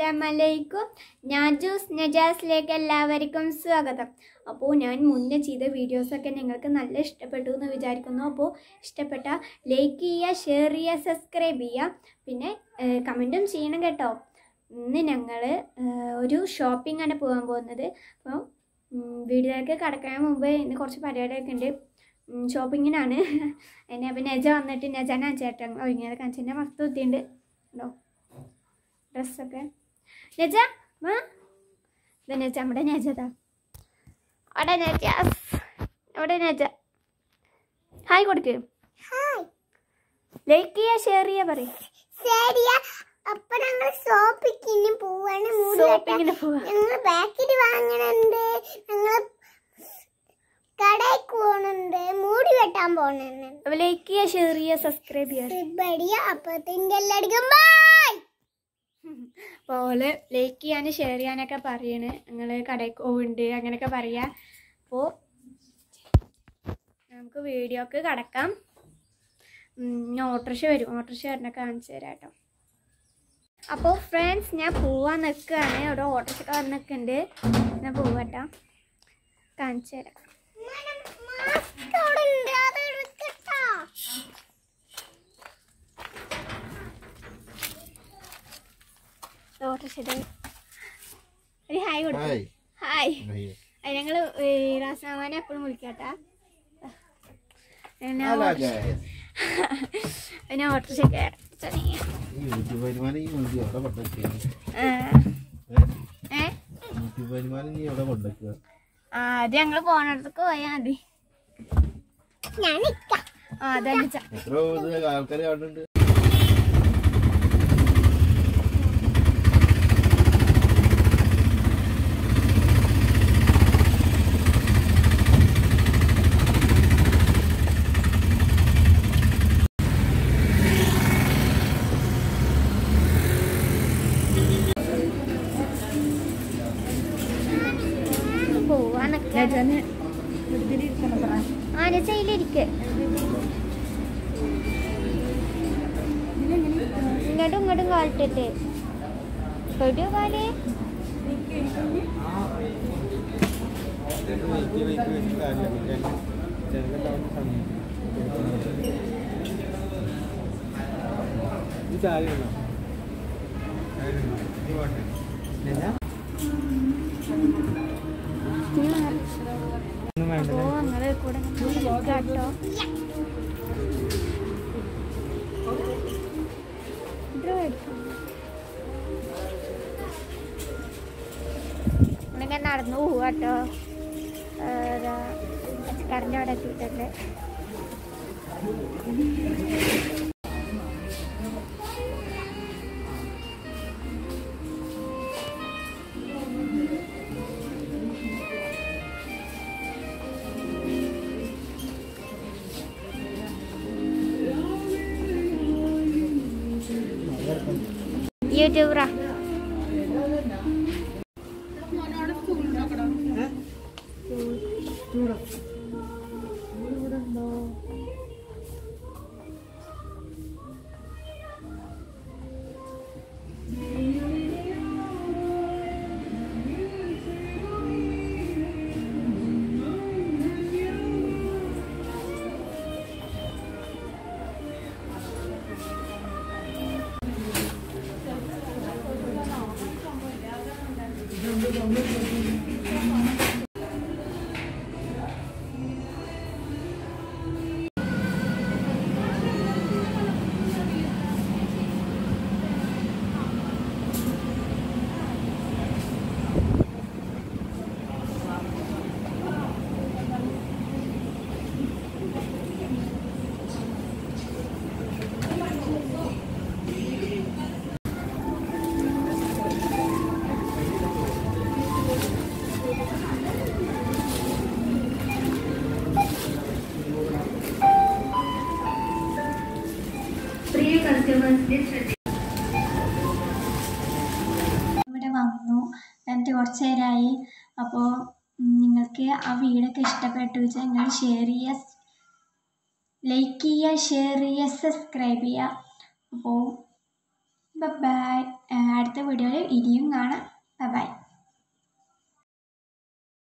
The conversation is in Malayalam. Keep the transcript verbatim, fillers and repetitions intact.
അസ്സലാമലൈക്കും. നാജൂസ് നജാസിലേക്ക് എല്ലാവർക്കും സ്വാഗതം. അപ്പോൾ ഞാൻ മുന്നേ ചെയ്ത വീഡിയോസൊക്കെ നിങ്ങൾക്ക് നല്ല ഇഷ്ടപ്പെട്ടു എന്ന് വിചാരിക്കുന്നു. അപ്പോൾ ഇഷ്ടപ്പെട്ട ലൈക്ക് ചെയ്യുക, ഷെയർ ചെയ്യുക, സബ്സ്ക്രൈബ് ചെയ്യുക, പിന്നെ കമൻറ്റും ചെയ്യണം കേട്ടോ. ഇന്ന് ഞങ്ങൾ ഒരു ഷോപ്പിംഗ് ആണ് പോകാൻ പോകുന്നത്. അപ്പോൾ വീഡിയോയിലേക്ക് കടക്കാൻ മുമ്പ് ഇന്ന് കുറച്ച് പരിപാടിയൊക്കെ ഉണ്ട്. ഷോപ്പിങ്ങിനാണ്. എന്നെ അപ്പം നെജ വന്നിട്ട് നെജാനാ ചേട്ടൻ ഒരുങ്ങിയത് കാണിച്ചെന്നെ മസ്ത് കുത്തിയുണ്ട് കേട്ടോ ഡ്രസ്സൊക്കെ. നെജ മാ ഇത് നെജ നമ്മുടെ നെജതാ അവിടെ നെജ അവിടെ നെജ ഹായ് കൊടുക്ക്. ലൈക്ക് ചെയ്യുക, ഷെയർ ചെയ്യുക, പറയും. അപ്പൊ ഞങ്ങൾ ഷോപ്പിങ്ങിന് പോവാണ്. ഷോപ്പിങ്ങിന് പോവാ. ഞങ്ങൾ പാക്കറ്റ് വാങ്ങണുണ്ട്, ഞങ്ങൾ കടയിൽ പോണുണ്ട്, മൂടി വെട്ടാൻ പോണുണ്ട്. അപ്പൊ ലൈക്ക് ചെയ്യുക, ഷെയർ ചെയ്യുക, സബ്സ്ക്രൈബ് ചെയ്യുക. അപ്പത്തിന്റെ എല്ലാവർക്കും ബൈ. പോലെ ലൈക്ക് ചെയ്യാനും ഷെയർ ചെയ്യാനൊക്കെ പറയണ്. ഞങ്ങൾ കടയിൽ പോകുന്നുണ്ട് അങ്ങനെയൊക്കെ പറയാ. അപ്പോൾ നമുക്ക് വീഡിയോക്ക് കടക്കാം. ഓട്ടോറിക്ഷ വരും, ഓട്ടോറിക്ഷ വരണൊക്കെ കാണിച്ചു തരാം കേട്ടോ. അപ്പോൾ ഫ്രണ്ട്സ്, ഞാൻ പോവാൻ നിൽക്കുകയാണ്. അവിടെ ഓട്ടോറിക്ഷ വന്നൊക്കെ ഉണ്ട്. ഞാൻ പോവാട്ടോ, കാണിച്ചു തരാം. ഓട്ടോറിക്ഷ ഒരു ഹായ് കൊടുക്കും. ഹായ്. ഞങ്ങൾ റാസാമാനെ എപ്പോഴും വിളിക്കാട്ടാ. പിന്നെ ഓട്ടോറിക്ഷ കയറി അത് ഞങ്ങള് പോണടത്തേക്ക് പോയാ മതി. അതെ ആൾക്കാർ കാണുന്നുണ്ട്. ആനച്ചയിലിരിക്കെ ഇങ്ങോട്ടും ഇങ്ങോട്ടും കാലിട്ടിട്ട് തൊടിയോ കാലേ. അപ്പോ ഞങ്ങള് കൂടെ കേട്ടോ. ഇങ്ങനെ നടന്നു പോവാട്ടോ. പച്ചക്കറിൻ്റെ അവിടെ എത്തിയിട്ടുണ്ട്. യൂട്യൂബറാ. ഇവിടെ വന്നു എന്നിട്ട് കുറച്ച് നേരമായി. അപ്പോൾ നിങ്ങൾക്ക് ആ വീടൊക്കെ ഇഷ്ടപ്പെട്ടു വെച്ചാൽ നിങ്ങൾ ഷെയർ ചെയ്യുക, ലൈക്ക് ചെയ്യുക, ഷെയർ ചെയ്യുക, സബ്സ്ക്രൈബ് ചെയ്യുക. അപ്പോൾ ബൈ. അടുത്ത അടുത്ത വീഡിയോയിൽ ഇനിയും കാണാം.